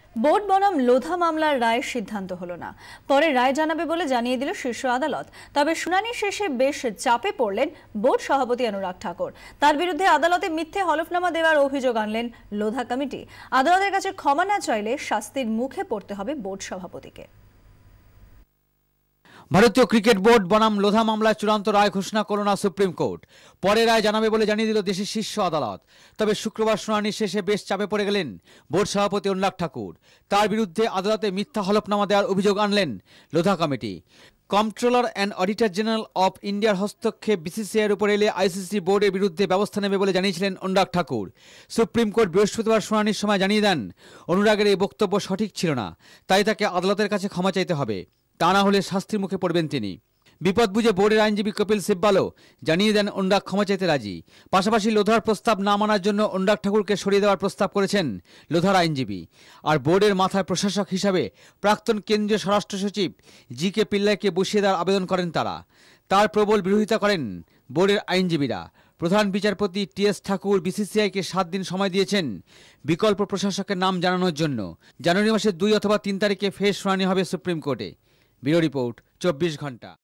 Board বনাম লোধা মামলার রায়ের সিদ্ধান্ত হলো না। পরে রায় জানাবে বলে জানিয়ে দিল শীর্ষ আদালত। তবে শুনানি শেষে বেশ চাপে পড়লেন বোর্ড সভাপতি অনুরাগ ঠাকুর। তার বিরুদ্ধে আদালতে মিথ্যে হলফনামা দেওয়ার অভিযোগ আনলেন লোধা কমিটি। আদালতের কাছে ক্ষমা না চাইলে শাস্তির মুখে পড়তে হবে বোর্ড সভাপতিকে। ভারতীয় ক্রিকেট বোর্ড বনাম লোধা মামলায় চূড়ান্ত রায় ঘোষণা করল না সুপ্রিম কোর্ট। পরে রায় জানাবে বলে জানিয়ে দিল দেশের শীর্ষ আদালত। তবে শুক্রবার শুনানি শেষে বেশ চাপে পড়ে গেলেন বোর্ড সভাপতি অনুরাগ ঠাকুর। তার বিরুদ্ধে আদালতে মিথ্যা হলফনামা দেওয়ার অভিযোগ আনলেন Lodha committee. Comptroller and auditor general of ইন্ডিয়ার হস্তক্ষেপ বিসিসিআইয়ের উপর এলে আইসিসি বোর্ডের বিরুদ্ধে ব্যবস্থা নেবে বলে জানিয়েছিলেন অনুরাগ ঠাকুর। সুপ্রিম কোর্ট বৃহস্পতিবার শুনানির সময় জানিয়ে দেন অনুরাগের এই বক্তব্য সঠিক ছিল না, তাই তাকে আদালতের কাছে ক্ষমা চাইতে হবে, তা না হলে শাস্তির মুখে পড়বেন তিনি। বিপদ বুঝে বোর্ডের আইনজীবী কপিল সিব্বালও জানিয়ে দেন অনুরাগ ক্ষমা চাইতে রাজি। পাশাপাশি লোধার প্রস্তাব না মানার জন্য অনুরাগ ঠাকুরকে সরিয়ে দেওয়ার প্রস্তাব করেছেন লোধার আইনজীবী। আর বোর্ডের মাথায় প্রশাসক হিসাবে প্রাক্তন কেন্দ্রীয় স্বরাষ্ট্র সচিব জি.কে. পিল্লাইকে বসিয়ে দেওয়ার আবেদন করেন তারা। তার প্রবল বিরোধিতা করেন বোর্ডের আইনজীবীরা। প্রধান বিচারপতি টি.এস. ঠাকুর বিসিসিআইকে 7 দিন সময় দিয়েছেন বিকল্প প্রশাসকের নাম জানানোর জন্য। জানুয়ারি মাসের 2 অথবা 3 তারিখে ফের শুনানি হবে সুপ্রিম কোর্টে। ব্যুরো রিপোর্ট, 24 ঘন্টা।